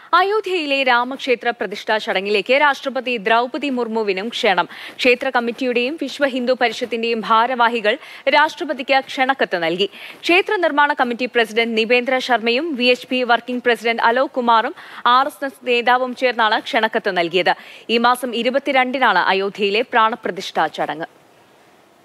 അയോധ്യയിലെ രാമക്ഷേത്ര പ്രതിഷ്ഠാ ചടങ്ങിലേക്ക് രാഷ്ട്രപതി ദ്രൗപതി മുർമുവിനും ക്ഷണം. ക്ഷേത്ര കമ്മിറ്റിയുടെയും വിശ്വ ഹിന്ദു പരിഷത്തിന്റെയും ഭാരവാഹികൾ രാഷ്ട്രപതിക്ക് ക്ഷണക്കത്ത് നൽകി. ക്ഷേത്ര നിർമ്മാണ കമ്മിറ്റി പ്രസിഡന്റ് നിവേന്ദ്ര ശർമ്മയും VHP വർക്കിംഗ് പ്രസിഡന്റ് അലോക് കുമാറും RSS നേതാവും ചേർന്നാണ് ക്ഷണക്കത്ത് നൽകിയത്. ഈ മാസം 22-നാണ് അയോധ്യയിലെ പ്രാണപ്രതിഷ്ഠാ ചടങ്ങ്.